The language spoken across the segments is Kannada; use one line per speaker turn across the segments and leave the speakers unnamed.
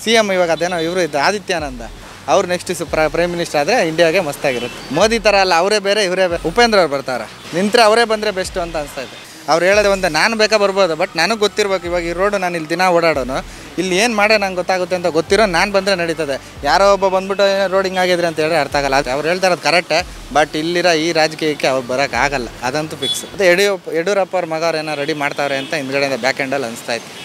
CM ಇವಾಗ ಅದೇನೋ ಇವರು ಇದ್ದು ಆದಿತ್ಯಾನಂದ ಅವ್ರು ನೆಕ್ಸ್ಟ್ ಪ್ರೈಮ್ ಮಿನಿಸ್ಟರ್ ಆದರೆ ಇಂಡಿಯಾಗೆ ಮಸ್ತಾಗಿರುತ್ತೆ. ಮೋದಿ ಥರ ಅಲ್ಲ, ಅವರೇ ಬೇರೆ ಇವರೇ ಬೇರೆ. ಉಪೇಂದ್ರ ಅವ್ರು ಬರ್ತಾರೆ, ನಿಂತರೆ ಅವರೇ ಬಂದರೆ ಬೆಸ್ಟು ಅಂತ ಅನಿಸ್ತೈತೆ. ಅವ್ರು ಹೇಳೋದು ಒಂದು ನಾನು ಬೇಕಾ ಬರ್ಬೋದು, ಬಟ್ ನನಗೆ ಗೊತ್ತಿರ್ಬೇಕು ಇವಾಗ ಈ ರೋಡು ನಾನು ಇಲ್ಲಿ ದಿನ ಓಡಾಡೋನು, ಇಲ್ಲಿ ಏನು ಮಾಡೋ ನಂಗೆ ಗೊತ್ತಾಗುತ್ತೆ ಅಂತ ಗೊತ್ತಿರೋ ನಾನು ಬಂದರೆ ನಡೀತದೆ. ಯಾರೋ ಒಬ್ಬ ಬಂದ್ಬಿಟ್ಟು ರೋಡ್ ಹಿಂಗಾಗಿದ್ರೆ ಅಂತ ಹೇಳಿ ಅರ್ಥ ಆಗಲ್ಲ. ಅವ್ರು ಹೇಳ್ತಾ ಇರೋದು ಕರೆಕ್ಟೇ, ಬಟ್ ಇಲ್ಲಿರೋ ಈ ರಾಜಕೀಯಕ್ಕೆ ಅವ್ರು ಬರೋಕ್ಕಾಗಲ್ಲ, ಅದಂತೂ ಫಿಕ್ಸ್. ಮತ್ತು ಯಡಿಯೂರಪ್ಪ ಅವ್ರ ಮಗ ಅವ್ರು ಏನೋ ರೆಡಿ ಮಾಡ್ತಾವ್ರೆ ಅಂತ ಹಿಂದ್ಗಡೆಯಿಂದ ಬ್ಯಾಕ್ ಹ್ಯಾಂಡಲ್ಲಿ ಅನಿಸ್ತಾ ಇತ್ತು.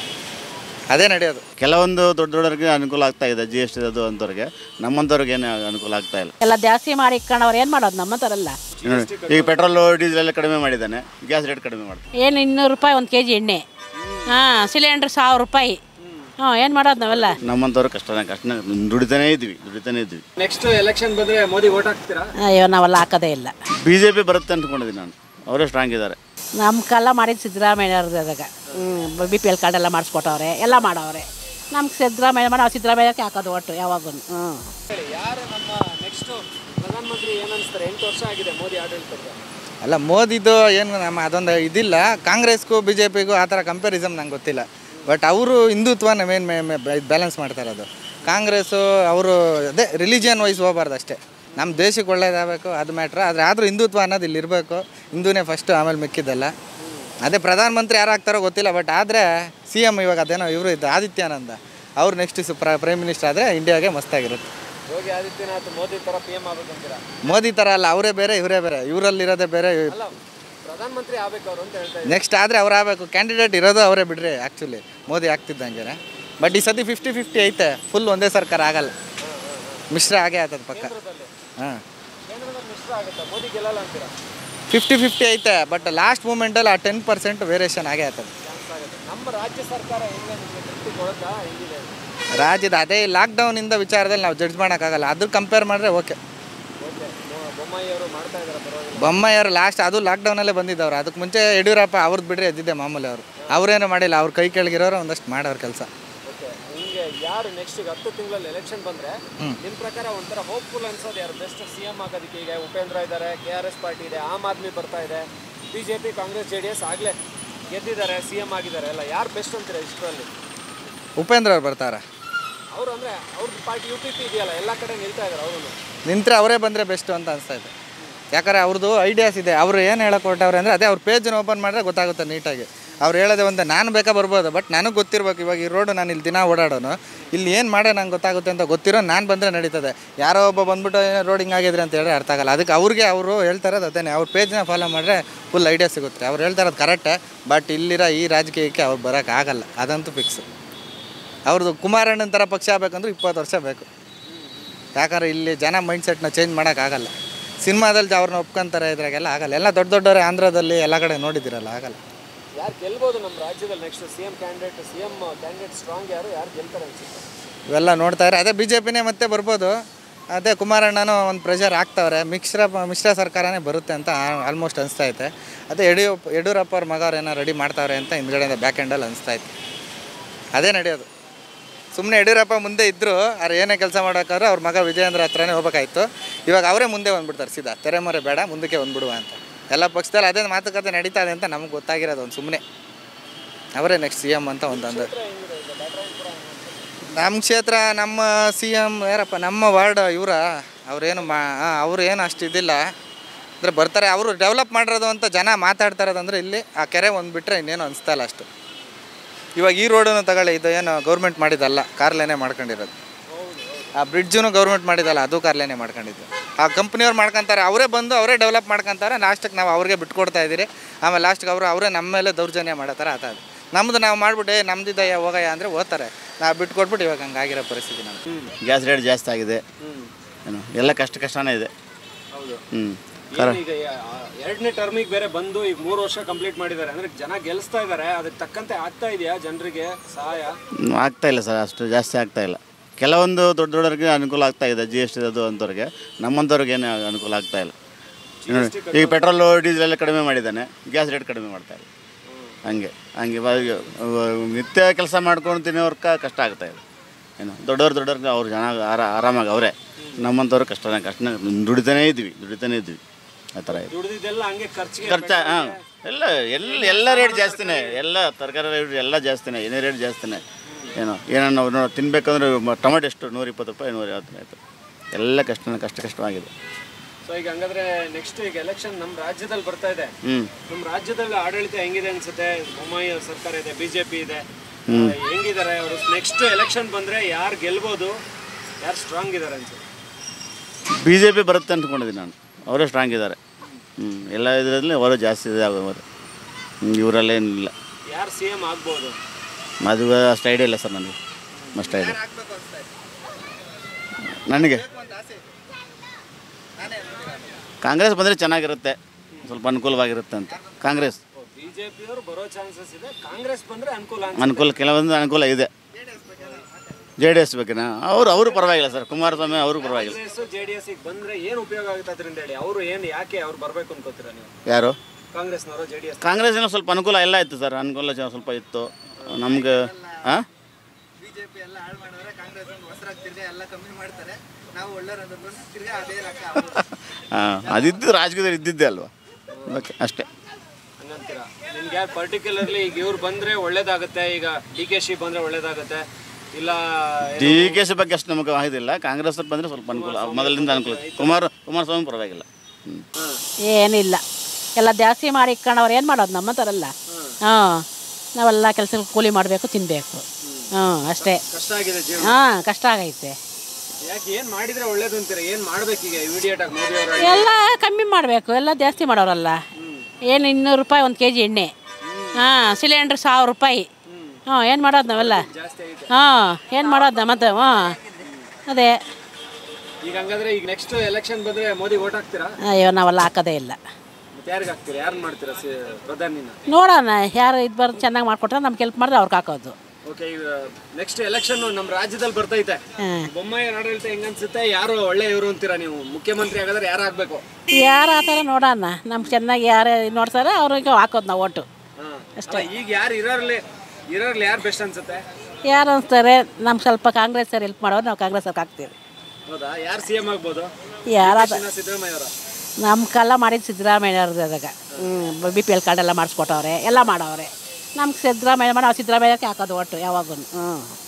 ಅದೇ ನಡೆಯೋದು.
ಕೆಲವೊಂದು ದೊಡ್ಡವ್ರಿಗೆ ಅನುಕೂಲ ಆಗ್ತಾ ಇದೆ, GST ಅದು ಅಂಥವ್ರಿಗೆ. ನಮ್ಮಂಥವ್ರಿಗೆ ಏನು ಅನುಕೂಲ ಆಗ್ತಾ ಇಲ್ಲ.
ಎಲ್ಲ ಜಾಸ್ತಿ ಮಾಡಿ ಇಟ್ಕೊಂಡವ್ರು ಏನು ಮಾಡೋದು ನಮ್ಮಂಥವ್ರಲ್ಲ.
ಈಗ ಪೆಟ್ರೋಲು ಡೀಸೆಲ್ ಎಲ್ಲ ಕಡಿಮೆ ಮಾಡಿದ್ದಾನೆ, ಗ್ಯಾಸ್ ರೇಟ್ ಕಡಿಮೆ ಮಾಡ್ತಾನೆ.
ಏನು 200 ರೂಪಾಯಿ 1 kg ಎಣ್ಣೆ, ಸಿಲಿಂಡ್ರ್ 1000 ರೂಪಾಯಿ. ಏನು ಮಾಡೋದು ನಾವೆಲ್ಲ.
ನಮ್ಮಂಥವ್ರು ಕಷ್ಟ ದುಡಿತಾನೇ ಇದ್ವಿ.
ನೆಕ್ಸ್ಟ್ ಎಲೆಕ್ಷನ್ ಬಂದರೆ ಮೋದಿ ಓಟ್ ಹಾಕ್ತೀರಾ?
ಅಯ್ಯೋ ನಾವೆಲ್ಲ ಹಾಕೋದೇ ಇಲ್ಲ.
BJP ಬರುತ್ತೆ ಅಂದ್ಕೊಂಡಿದ್ದೀನಿ ನಾನು, ಅವರೇ ಸ್ಟ್ರಾಂಗ್ ಇದ್ದಾರೆ.
ನಮ್ಮ ಕಾಲ ಮಾಡಿದ್ದು ಸಿದ್ದರಾಮಯ್ಯವ್ರದಾಗ BPL ಕಾರ್ಡ್ ಎಲ್ಲ ಮಾಡಿಸ್ಕೊಟ್ಟವ್ರೆ, ಎಲ್ಲ ಮಾಡವ್ರೆ. ನಮ್ಗೆ ಸಿದ್ದರಾಮಯ್ಯ ಮಾಡಿ, ನಾವು ಸಿದ್ದರಾಮಯ್ಯಕ್ಕೆ ಹಾಕೋದು ಒಟ್ಟು ಯಾವಾಗೂ.
ಯಾರು ನಮ್ಮ ನೆಕ್ಸ್ಟ್ ಪ್ರಧಾನಮಂತ್ರಿ ಏನನ್ಸ್ತಾರೆ? 8 ವರ್ಷ ಆಗಿದೆ ಮೋದಿ ಆಡಳಿತಕ್ಕೆ.
ಅಲ್ಲ, ಮೋದಿದು ಏನು ನಮ್ಮ ಅದೊಂದು ಇದಿಲ್ಲ. ಕಾಂಗ್ರೆಸ್ಗೂ BJPಗೂ ಆ ಥರ ಕಂಪ್ಯಾರಿಸಮ್ ನಂಗೆ ಗೊತ್ತಿಲ್ಲ. ಬಟ್ ಅವರು ಹಿಂದುತ್ವನ ಬ್ಯಾಲೆನ್ಸ್ ಮಾಡ್ತಾರದು. ಕಾಂಗ್ರೆಸ್ಸು ಅವರು ಅದೇ ರಿಲಿಜಿಯನ್ ವೈಸ್ ಹೋಗಬಾರ್ದು ಅಷ್ಟೇ. ನಮ್ಮ ದೇಶಕ್ಕೆ ಒಳ್ಳೇದಾಗಬೇಕು, ಅದು ಮ್ಯಾಟ್ರ್. ಆದರೆ ಆದರೂ ಹಿಂದುತ್ವ ಅನ್ನೋದು ಇಲ್ಲಿ ಇರಬೇಕು. ಹಿಂದೂನೇ ಫಸ್ಟು, ಆಮೇಲೆ ಮಿಕ್ಕಿದ್ದೆಲ್ಲ. ಅದೇ ಪ್ರಧಾನಮಂತ್ರಿ ಯಾರು ಆಗ್ತಾರೋ ಗೊತ್ತಿಲ್ಲ, ಬಟ್ ಆದರೆ CM ಇವಾಗ ಅದೇನೋ ಇವರು ಇದ್ದು ಆದಿತ್ಯಾನಂದ ಅವ್ರು ನೆಕ್ಸ್ಟ್ ಪ್ರೈಮ್ ಮಿನಿಸ್ಟರ್ ಆದರೆ ಇಂಡಿಯಾಗೆ ಮಸ್ತಾಗಿರುತ್ತೆ.
ಯೋಗಿ ಆದಿತ್ಯನಾಥ್ ಮೋದಿ ಥರ PM ಆಗಬೇಕಂತೀರಾ?
ಮೋದಿ ಥರ ಅಲ್ಲ, ಅವರೇ ಬೇರೆ ಇವರೇ ಬೇರೆ. ಇವರಲ್ಲಿರೋದೇ ಬೇರೆ.
ಪ್ರಧಾನಮಂತ್ರಿ ಆಗಬೇಕು ಅವರು ಅಂತ ಹೇಳ್ತಾ ಇದ್ದಾರೆ.
ನೆಕ್ಸ್ಟ್ ಆದರೆ ಅವ್ರು ಆಗಬೇಕು. ಕ್ಯಾಂಡಿಡೇಟ್ ಇರೋದು ಅವರೇ ಬಿಡ್ರಿ. ಆ್ಯಕ್ಚುಲಿ ಮೋದಿ ಆಗ್ತಿದ್ದಂಗೆ. ಬಟ್ ಈ ಸತಿ 50-50 ಐತೆ. ಫುಲ್ ಒಂದೇ ಸರ್ಕಾರ ಆಗಲ್ಲ, ಮಿಶ್ರ ಆಗೇ ಆಗ್ತದೆ ಪಕ್ಕ. ಹಾಂ,
ಕೇಂದ್ರದಲ್ಲಿ ಮಿಶ್ರ ಆಗುತ್ತೆ, ಮೋದಿ ಗೆಲ್ಲಲ್ಲ ಅಂತೀರಾ?
50-50 ಐತೆ. ಬಟ್ ಲಾಸ್ಟ್ ಮೂಮೆಂಟಲ್ಲಿ ಆ 10% ವೇರಿಯೇಷನ್ ಆಗೇ ಆಗ್ತದೆ.
ನಮ್ಮ ರಾಜ್ಯ ಸರ್ಕಾರ ಹೆಂಗೆ ನಿಮಗೆ ತೃಪ್ತಿ ಕೊಡುತ್ತಾ? ಹೆಂಗಿದೆ
ರಾಜ್ಯದ ಅದೇ ಲಾಕ್ಡೌನಿಂದ ವಿಚಾರದಲ್ಲಿ ನಾವು ಜಡ್ಜ್ ಮಾಡೋಕ್ಕಾಗಲ್ಲ. ಅದ್ರ ಕಂಪೇರ್ ಮಾಡಿದ್ರೆ ಓಕೆ.
ಬೊಮ್ಮಾಯಿ ಅವರು ಮಾಡ್ತಾ ಇದ್ದಾರೆ ಪರವಾಗಿಲ್ಲ.
ಬೊಮ್ಮಾಯಿ ಅವರು ಲಾಸ್ಟ್ ಅದು ಲಾಕ್ಡೌನಲ್ಲೇ ಬಂದಿದ್ದವ್ರು. ಅದಕ್ಕೆ ಮುಂಚೆ ಯಡಿಯೂರಪ್ಪ ಅವ್ರದ್ದು ಬಿಡ್ರೆ ಎದ್ದಿದ್ದೆ ಮಾಮೂಲಿ. ಅವರೇನು ಮಾಡಿಲ್ಲ. ಅವ್ರ ಕೈ ಕೆಳಗಿರೋರು ಒಂದಷ್ಟು ಮಾಡೋರು ಕೆಲಸ.
ಓಕೆ, ನಿಮಗೆ ಯಾರು ನೆಕ್ಸ್ಟ್ 10 ತಿಂಗಳಲ್ಲಿ ಎಲೆಕ್ಷನ್ ಬಂದರೆ ನಿಮ್ಮ ಪ್ರಕಾರ ಒಂಥರ ಹೋಪ್ಫುಲ್ ಅನ್ಸೋದು ಯಾರು ಬೆಸ್ಟ್ CM ಆಗೋದಕ್ಕೆ? ಈಗ ಉಪೇಂದ್ರ ಇದ್ದಾರೆ, KRS ಪಾರ್ಟಿ ಇದೆ, ಆಮ್ ಆದ್ಮಿ ಬರ್ತಾ ಇದೆ, BJP, ಕಾಂಗ್ರೆಸ್, JDS ಆಗಲೇ ಗೆದ್ದಿದ್ದಾರೆ, CM ಆಗಿದ್ದಾರೆ ಎಲ್ಲ. ಯಾರು ಬೆಸ್ಟ್ ಅಂತೀರಾ ಇಷ್ಟರಲ್ಲಿ?
ಉಪೇಂದ್ರ ಅವ್ರು ಬರ್ತಾರೆ.
ಅವರು ಅಂದರೆ ಅವ್ರದ್ದು ಪಾರ್ಟಿ UPP ಇದೆಯಲ್ಲ, ಎಲ್ಲ ಕಡೆ ನಿಲ್ತಾ ಇದ್ದಾರೆ. ಅವರು
ನಿಂತರೆ ಅವರೇ ಬಂದರೆ ಬೆಸ್ಟು ಅಂತ ಅನಿಸ್ತೈತೆ. ಯಾಕಂದರೆ ಅವ್ರದ್ದು ಐಡಿಯಾಸ್ ಇದೆ. ಅವರು ಏನು ಹೇಳಕ್ಕೆ ಹೊರಟವ್ರೆ ಅಂದರೆ ಅದೇ ಅವ್ರ ಪೇಜನ್ನು ಓಪನ್ ಮಾಡಿದ್ರೆ ಗೊತ್ತಾಗುತ್ತೆ ನೀಟಾಗಿ. ಅವ್ರು ಹೇಳೋದೇ ಒಂದು ನಾನು ಬೇಕಾ ಬರ್ಬೋದು, ಬಟ್ ನನಗೆ ಗೊತ್ತಿರ್ಬೇಕು ಇವಾಗ ಈ ರೋಡು ನಾನು ಇಲ್ಲಿ ದಿನ ಓಡಾಡೋನು, ಇಲ್ಲಿ ಏನು ಮಾಡೋ ನಂಗೆ ಗೊತ್ತಾಗುತ್ತೆ ಅಂತ ಗೊತ್ತಿರೋ ನಾನು ಬಂದರೆ ನಡೀತದೆ. ಯಾರೋ ಒಬ್ಬ ಬಂದ್ಬಿಟ್ಟು ರೋಡ್ ಹಿಂಗಾಗಿದ್ರೆ ಅಂತ ಹೇಳಿ ಅರ್ಥ ಆಗಲ್ಲ. ಅದಕ್ಕೆ ಅವ್ರಿಗೆ ಅವರು ಹೇಳ್ತಾ ಇರೋದು ಅದೇನೆ. ಅವ್ರ ಪೇಜ್ನ ಫಾಲೋ ಮಾಡಿದ್ರೆ ಫುಲ್ ಐಡಿಯಾ ಸಿಗುತ್ತೆ. ಅವ್ರು ಹೇಳ್ತಾ ಇರೋದು ಕರೆಕ್ಟೇ, ಬಟ್ ಇಲ್ಲಿರೋ ಈ ರಾಜಕೀಯಕ್ಕೆ ಅವ್ರು ಬರೋಕ್ಕಾಗಲ್ಲ, ಅದಂತೂ ಫಿಕ್ಸ್. ಅವ್ರದ್ದು ಕುಮಾರಣ್ಣನ ಥರ ಪಕ್ಷ ಆಗಬೇಕಂದ್ರೆ 20 ವರ್ಷ ಬೇಕು. ಯಾಕಂದ್ರೆ ಇಲ್ಲಿ ಜನ ಮೈಂಡ್ಸೆಟ್ನ ಚೇಂಜ್ ಮಾಡೋಕ್ಕಾಗಲ್ಲ. ಸಿನಿಮಾದಲ್ಲಿ ಅವ್ರನ್ನ ಒಪ್ಕೊಂತಾರೆ, ಇದ್ರಾಗೆಲ್ಲ ಆಗಲ್ಲ. ಎಲ್ಲ ದೊಡ್ಡವರೇ ಆಂಧ್ರದಲ್ಲಿ ಎಲ್ಲ ಕಡೆ ನೋಡಿದ್ದೀರಲ್ಲ, ಆಗಲ್ಲ.
ಯಾರು ಗೆಲ್ಬೋದು ನಮ್ಮ ರಾಜ್ಯದಲ್ಲಿ ನೆಕ್ಸ್ಟ್ CM ಕ್ಯಾಂಡಿಡೇಟ್ ಸ್ಟ್ರಾಂಗ್ ಯಾರು ಗೆಲ್ತಾರೆ ಅನ್ಸುತ್ತೆ?
ಇವೆಲ್ಲ ನೋಡ್ತಾ ಇದ್ದಾರೆ. ಅದೇ BJPನೇ ಮತ್ತೆ ಬರ್ಬೋದು. ಅದೇ ಕುಮಾರಣ್ಣನೂ ಒಂದು ಪ್ರೆಷರ್ ಆಗ್ತಾವ್ರೆ. ಮಿಶ್ರ ಸರ್ಕಾರನೇ ಬರುತ್ತೆ ಅಂತ ಆಲ್ಮೋಸ್ಟ್ ಅನಿಸ್ತೈತೆ. ಅದೇ ಯಡಿಯೂರಪ್ಪ ಅವ್ರ ಮಗ ಅವ್ರು ಏನೋ ರೆಡಿ ಮಾಡ್ತಾವ್ರೆ ಅಂತ ಹಿಂದ್ಗಡೆಯಿಂದ ಬ್ಯಾಕ್ ಹ್ಯಾಂಡಲ್ಲಿ ಅನಿಸ್ತೈತೆ. ಅದೇ ನಡೆಯೋದು. ಸುಮ್ಮನೆ ಯಡಿಯೂರಪ್ಪ ಮುಂದೆ ಇದ್ದರು, ಅವ್ರು ಏನೇ ಕೆಲಸ ಮಾಡೋಕ್ಕಾದ್ರೂ ಅವ್ರ ಮಗ ವಿಜಯೇಂದ್ರ ಹತ್ರನೇ ಹೋಗ್ಬೇಕಾಯ್ತು. ಇವಾಗ ಅವರೇ ಮುಂದೆ ಬಂದುಬಿಡ್ತಾರೆ ಸೀದಾ. ತೆರೆಮರೆ ಬೇಡ, ಮುಂದಕ್ಕೆ ಬಂದ್ಬಿಡುವ ಅಂತ. ಎಲ್ಲ ಪಕ್ಷದಲ್ಲಿ ಅದೇ ಮಾತುಕತೆ ನಡೀತಾ ಇದೆ ಅಂತ ನಮ್ಗೆ ಗೊತ್ತಾಗಿರೋದು. ಒಂದು ಸುಮ್ಮನೆ ಅವರೇ ನೆಕ್ಸ್ಟ್ CM ಅಂತ ಒಂದು ನಮ್ಮ ಕ್ಷೇತ್ರ. ನಮ್ಮ CM ಯಾರಪ್ಪ, ನಮ್ಮ ವಾರ್ಡ್ ಇವರ. ಅವ್ರೇನು ಅವರು ಏನು ಅಷ್ಟು ಇದಿಲ್ಲ ಅಂದರೆ ಬರ್ತಾರೆ. ಅವರು ಡೆವಲಪ್ ಮಾಡಿರೋದು ಅಂತ ಜನ ಮಾತಾಡ್ತಾ ಇರೋದಂದರೆ ಇಲ್ಲಿ ಆ ಕೆರೆ ಒಂದು ಬಿಟ್ಟರೆ ಇನ್ನೇನು ಅನಿಸ್ತಾ ಇಲ್ಲ ಅಷ್ಟು. ಇವಾಗ ಈ ರೋಡನ್ನು ತಗೊಳ್ಳಿ, ಇದು ಏನು ಗೌರ್ಮೆಂಟ್ ಮಾಡಿದ್ದಲ್ಲ, ಕಾರ್ಲೇನೆ ಮಾಡ್ಕೊಂಡಿರೋದು. ಆ ಬ್ರಿಡ್ಜನ್ನು ಗೌರ್ಮೆಂಟ್ ಮಾಡಿದ್ದಲ್ಲ, ಅದು ಕಾರ್ಲೇನೆ ಮಾಡ್ಕೊಂಡಿದ್ದು. ಆ ಕಂಪ್ನಿಯವ್ರು ಮಾಡ್ಕೊತಾರೆ, ಅವರೇ ಬಂದು ಅವರೇ ಡೆವಲಪ್ ಮಾಡ್ಕೊತಾರೆ. ಲಾಸ್ಟಿಗೆ ನಾವು ಅವ್ರಿಗೆ ಬಿಟ್ಕೊಡ್ತಾ ಇದ್ದೀರಿ. ಆಮೇಲೆ ಲಾಸ್ಟಿಗೆ ಅವರೇ ನಮ್ಮ ಮೇಲೆ ದೌರ್ಜನ್ಯ ಮಾಡೋ ಥರ ಆಗ್ತದೆ. ನಮ್ಮದು ನಾವು ಮಾಡಿಬಿಟ್ಟು ನಮ್ದಿದ್ದಯ್ಯ ಹೋಗಯ್ಯ ಅಂದರೆ ಓದ್ತಾರೆ. ನಾವು ಬಿಟ್ಕೊಟ್ಬಿಟ್ಟು ಇವಾಗ ಹಂಗಾಗಿರೋ ಪರಿಸ್ಥಿತಿ ನಮ್ಗೆ.
ಗ್ಯಾಸ್ ರೇಟ್ ಜಾಸ್ತಿ ಆಗಿದೆ, ಏನು ಎಲ್ಲ ಕಷ್ಟನೇ ಇದೆ.
ಹೌದು. ಈಗ 2ನೇ ಟರ್ಮಿಗೆ ಬೇರೆ ಬಂದು ಈಗ 3 ವರ್ಷ ಕಂಪ್ಲೀಟ್ ಮಾಡಿದ್ದಾರೆ ಅಂದರೆ ಜನ ಗೆಲ್ಲಿಸ್ತಾ ಇದ್ದಾರೆ. ಅದಕ್ಕೆ ತಕ್ಕಂತೆ ಆಗ್ತಾ ಇದೆಯಾ ಜನರಿಗೆ ಸಹಾಯ?
ಆಗ್ತಾ ಇಲ್ಲ ಸರ್, ಅಷ್ಟು ಜಾಸ್ತಿ ಆಗ್ತಾ ಇಲ್ಲ. ಕೆಲವೊಂದು ದೊಡ್ಡವ್ರಿಗೆ ಅನುಕೂಲ ಆಗ್ತಾ ಇದೆ, GST ಅದು ಅಂಥವ್ರಿಗೆ. ನಮ್ಮಂಥವ್ರಿಗೆ ಏನು ಅನುಕೂಲ ಆಗ್ತಾ ಇಲ್ಲ. ಈಗ ಪೆಟ್ರೋಲು ಡೀಸೆಲ್ ಎಲ್ಲ ಕಡಿಮೆ ಮಾಡಿದ್ದಾನೆ, ಗ್ಯಾಸ್ ರೇಟ್ ಕಡಿಮೆ ಮಾಡ್ತಾ ಇಲ್ಲ. ಹಂಗೆ ನಿತ್ಯ ಕೆಲಸ ಮಾಡ್ಕೊಂಡು ತಿನ್ನೋರ್ಕ ಕಷ್ಟ ಆಗ್ತಾಯಿದೆ. ಏನು ದೊಡ್ಡವ್ರಿಗೆ ಅವ್ರು ಜನ ಆರಾಮಾಗಿ ಅವರೇ. ನಮ್ಮಂಥವ್ರು ಕಷ್ಟನೇ ದುಡಿತಾನೇ ಇದ್ವಿ ಆ ಥರ ಇದೆ. ಖರ್ಚು ಎಲ್ಲ ರೇಟ್ ಜಾಸ್ತಿನೇ. ಎಲ್ಲ ತರಕಾರಿ ರೇಟ್ ಎಲ್ಲ ಜಾಸ್ತಿನೇ, ಏನೇ ರೇಟ್ ಜಾಸ್ತಿನೇ. ಏನೋ ನಾವು ತಿನ್ಬೇಕಂದ್ರೆ ಟೊಮೆಟೊ ಎಷ್ಟು 120 ರೂಪಾಯಿ 150 ಆಯಿತು. ಎಲ್ಲ ಕಷ್ಟವಾಗಿದೆ.
ಸೊ ಈಗ ಹಂಗಾದ್ರೆ ನೆಕ್ಸ್ಟ್ ಈಗ ಎಲೆಕ್ಷನ್ ನಮ್ಮ ರಾಜ್ಯದಲ್ಲಿ ಬರ್ತಾ ಇದೆ. ನಮ್ಮ ರಾಜ್ಯದಲ್ಲಿ ಆಡಳಿತ ಹೆಂಗಿದೆ ಅನ್ಸುತ್ತೆ? ಬೊಮ್ಮಾಯಿ ಸರ್ಕಾರ ಇದೆ, ಬಿಜೆಪಿ ಇದೆ, ಹೆಂಗಿದ್ದಾರೆ ಅವರು? ನೆಕ್ಸ್ಟ್ ಎಲೆಕ್ಷನ್ ಬಂದ್ರೆ ಯಾರು ಗೆಲ್ಬೋದು, ಯಾರು ಸ್ಟ್ರಾಂಗ್ ಇದ್ದಾರೆ ಅನ್ಸುತ್ತೆ?
BJP ಬರುತ್ತೆ ಅಂದ್ಕೊಂಡಿದ್ದೀನಿ ನಾನು. ಅವರೇ ಸ್ಟ್ರಾಂಗ್ ಇದ್ದಾರೆ. ಎಲ್ಲ ಇದರಲ್ಲಿ ಅವರು ಜಾಸ್ತಿ ಇದೆ ಆಗೋದು. ಇವರಲ್ಲೇನಿಲ್ಲ.
ಯಾರು CM ಆಗ್ಬೋದು?
ಅದು ಅಷ್ಟು ಐಡಿಯಾ ಇಲ್ಲ ಸರ್ ನನಗೆ. ಅಷ್ಟು ಐಡಿಯಾ ನನಗೆ ಕಾಂಗ್ರೆಸ್ ಬಂದರೆ ಚೆನ್ನಾಗಿರುತ್ತೆ, ಸ್ವಲ್ಪ ಅನುಕೂಲವಾಗಿರುತ್ತೆ ಅಂತ. ಕಾಂಗ್ರೆಸ್
ಬಿಜೆಪಿ ಅವರು ಬರೋ ಚಾನ್ಸಸ್ ಇದೆ. ಕಾಂಗ್ರೆಸ್ ಬಂದರೆ
ಅನುಕೂಲ ಕೆಲವೊಂದು ಅನುಕೂಲ ಇದೆ. JDS ಬೇಕೇನಾ? ಅವರು ಪರವಾಗಿಲ್ಲ ಸರ್. ಕುಮಾರಸ್ವಾಮಿ ಅವರು ಪರವಾಗಿಲ್ಲ.
JDS ಬಂದರೆ ಏನು ಉಪಯೋಗ ಆಗುತ್ತೆ ಅದರಿಂದ ಹೇಳಿ? ಅವರು ಏನು ಯಾಕೆ ಅವ್ರು ಬರಬೇಕು ಅನ್ಕೋತೀರಾ ನೀವು?
ಯಾರು?
ಕಾಂಗ್ರೆಸ್ನವರು JDS?
ಕಾಂಗ್ರೆಸ್ಸಿನ ಸ್ವಲ್ಪ ಅನುಕೂಲ ಎಲ್ಲ ಇತ್ತು ಸರ್. ಅನುಕೂಲ ಸ್ವಲ್ಪ ಇತ್ತು ನಮ್ಗೆ. ಹಾಂ,
ಬಿಜೆಪಿ ಎಲ್ಲ ಹಾಳು ಮಾಡಿದ್ರೆ ಕಾಂಗ್ರೆಸ್ ಒಂದು ಹೊಸರಾಗಿ ತಿರ್ಗಾ ಎಲ್ಲ ಕಮ್ಮಿ ಮಾಡ್ತಾರೆ. ನಾವು ಒಳ್ಳೆಯವ್ರು ತಿರ್ಗಾ ಅದೇ ಲೆಕ್ಕ.
ಹಾಂ, ಅದಿದ್ದು ರಾಜಕೀಯದಲ್ಲಿ ಇದ್ದಿದ್ದೆ ಅಲ್ವಾ? ಓಕೆ, ಅಷ್ಟೇ.
ಹಂಗಂತೀರಾ? ನಿಮ್ಗೆ ಯಾರು ಪರ್ಟಿಕ್ಯುಲರ್ಲಿ ಈಗ ಇವ್ರು ಬಂದರೆ ಒಳ್ಳೇದಾಗುತ್ತೆ, ಈಗ DKC ಬಂದರೆ ಒಳ್ಳೇದಾಗುತ್ತೆ, ಇಲ್ಲ
DKC ಬಗ್ಗೆ ಅಷ್ಟು ನಮಗೆ ಆಗೋದಿಲ್ಲ. ಕಾಂಗ್ರೆಸ್ ಬಂದರೆ ಸ್ವಲ್ಪ ಅನುಕೂಲ, ಮೊದಲಿಂದ ಅನುಕೂಲ. ಕುಮಾರಸ್ವಾಮಿ ಪರವಾಗಿಲ್ಲ.
ಏನಿಲ್ಲ, ಎಲ್ಲ ಜಾಸ್ತಿ ಮಾಡಿ ಇಟ್ಕೊಂಡವ್ರು ಏನು ಮಾಡೋದು ನಮ್ಮ ಥರಲ್ಲ. ನಾವೆಲ್ಲ ಕೆಲಸ ಕೂಲಿ ಮಾಡಬೇಕು, ತಿನ್ನಬೇಕು. ಅಷ್ಟೇ.
ಕಷ್ಟ ಆಗಿದೆ ಜೀವನ.
ಕಷ್ಟ ಆಗೈತೆ.
ಯಾಕೆ ಏನು ಮಾಡಿದರೆ ಒಳ್ಳೇದು ಅಂತೀರಾ? ಏನು ಮಾಡಬೇಕೀಗ ಇಮಿಡಿಯೇಟ್ ಆಗಿ ಮೋದಿ ಅವರು?
ಎಲ್ಲ ಕಮ್ಮಿ ಮಾಡಬೇಕು, ಎಲ್ಲ ಜಾಸ್ತಿ ಮಾಡೋರಲ್ಲ. ಏನು 200 ರೂಪಾಯಿ 1 kg ಎಣ್ಣೆ. ಸಿಲಿಂಡ್ರ್ 1000 ರೂಪಾಯಿ. ಏನು ಮಾಡೋದು ನಾವೆಲ್ಲ? ಏನು ಮಾಡೋದು ಮತ್ತೆ? ಅದೇ.
ಈಗ ಹಂಗಾದ್ರೆ ಈಗ ನೆಕ್ಸ್ಟ್ ಎಲೆಕ್ಷನ್ ಬಂದರೆ ಮೋದಿ ಓಟ್ ಹಾಕ್ತೀರಾ?
ಅಯ್ಯೋ, ನಾವೆಲ್ಲ ಹಾಕೋದೇ ಇಲ್ಲ.
ಮತ್ತೆ ಯಾರಿಗೆ ಹಾಕ್ತೀರಾ? ಯಾರು ಮಾಡ್ತೀರಾ ಪ್ರಧಾನಿನ?
ನೋಡೋಣ, ಯಾರು ಇದು ಬರೋದು ಚೆನ್ನಾಗಿ ಮಾಡಿಕೊಟ್ರೆ ನಮ್ಗೆ ಹೆಲ್ಪ್ ಮಾಡಿದ್ರೆ ಅವ್ರಿಗೆ ಹಾಕೋದು.
ಓಕೆ, ಈಗ ನೆಕ್ಸ್ಟ್ ಎಲೆಕ್ಷನ್ ನಮ್ಮ ರಾಜ್ಯದಲ್ಲಿ ಬರ್ತೈತೆ. ಬೊಮ್ಮಾಯಿ ಆಡಳಿತ ಹೆಂಗನ್ಸುತ್ತೆ? ಯಾರು ಒಳ್ಳೆ ಇವರು ಅಂತೀರಾ ನೀವು? ಮುಖ್ಯಮಂತ್ರಿ ಆಗಾದ್ರೆ ಯಾರು ಆಗ್ಬೇಕು?
ಯಾರು ಆ ಥರ ನೋಡೋಣ, ನಮ್ಗೆ ಚೆನ್ನಾಗಿ ಯಾರು ನೋಡ್ತಾರೆ ಅವ್ರಿಗೆ ಹಾಕೋದು ನಾವು ಓಟು ಅಷ್ಟೇ.
ಈಗ ಯಾರು ಇರೋರ್ಲಿ ಯಾರು ಬೆಸ್ಟ್ ಅನ್ಸುತ್ತೆ?
ಯಾರು ಅನಿಸ್ತಾರೆ ನಮ್ಗೆ ಸ್ವಲ್ಪ ಕಾಂಗ್ರೆಸ್ ಅವ್ರು ಹೆಲ್ಪ್ ಮಾಡೋರು, ನಾವು ಕಾಂಗ್ರೆಸ್ ಅವ್ರಿಗೆ ಹಾಕ್ತೀವಿ.
ಹೌದಾ? ಯಾರು CM ಆಗ್ಬೋದು?
ಯಾರಾದ
ಸಿದ್ದರಾಮಯ್ಯ ಅವರ?
ನಮ್ಗೆಲ್ಲ ಮಾಡಿದ್ದು ಸಿದ್ದರಾಮಯ್ಯ ಅವ್ರದ್ದು. ಅದಾಗ BPL ಕಾರ್ಡ್ ಎಲ್ಲ ಮಾಡಿಸ್ಕೊಟ್ಟವ್ರೆ, ಎಲ್ಲ ಮಾಡವ್ರೆ. ನಮ್ಗೆ ಸಿದ್ದರಾಮಯ್ಯ ಮಾಡಿ ನಾವು ಸಿದ್ದರಾಮಯ್ಯಕ್ಕೆ ಹಾಕೋದು ಒಟ್ಟು ಯಾವಾಗೂ.